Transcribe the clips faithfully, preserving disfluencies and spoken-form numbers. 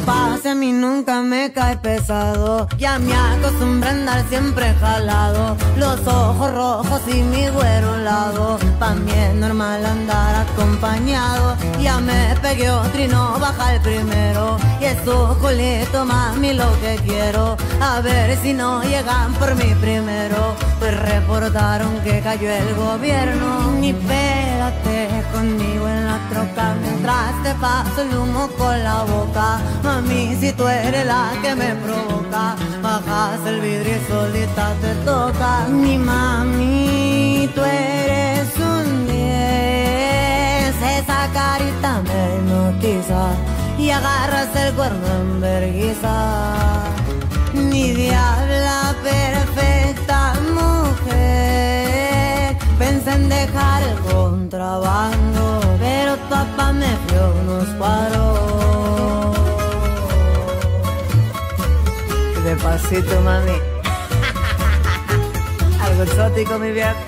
pase a mí nunca me cae pesado. Ya me acostumbré a andar siempre jalado, los ojos rojos y mi güero lado. Pa' mí es normal andar acompañado. Ya me pegué otro y no baja el primero. Y es tu culito, mami, lo que quiero. A ver si no llegan por mí primero. Pues reportaron que cayó el gobierno. Ni pégate conmigo en la troca mientras te paso el humo con la boca. Mami, si tú eres la que me provoca, bajas el vidrio y solita te toca. Mi mami, tú eres un diez. Esa carita me hipnotiza y agarras el cuerno en vergüenza. Mi diabla perfecta mujer, pensé en dejar el contrabando, pero tu papá me dio unos cuadros. Despacito, mami. Algo exótico, mi viejo.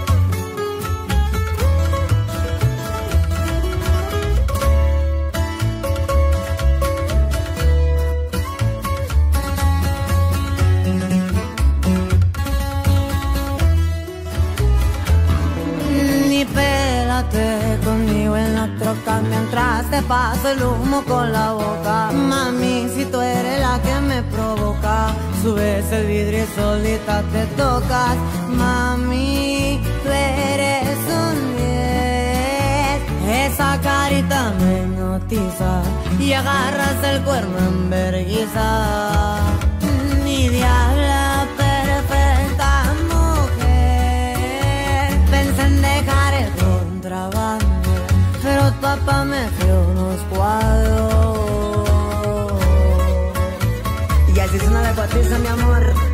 Conmigo en la troca mientras te paso el humo con la boca. Mami, si tú eres la que me provoca, subes el vidrio y solita te tocas. Mami, tú eres un diez. Esa carita me hipnotiza y agarras el cuerno en vergüenza. Mi diabla perfecta mujer, pensé en dejar el contrabando, pero tu papá me dio unos cuadros. Y así suena la cuatriza, mi amor.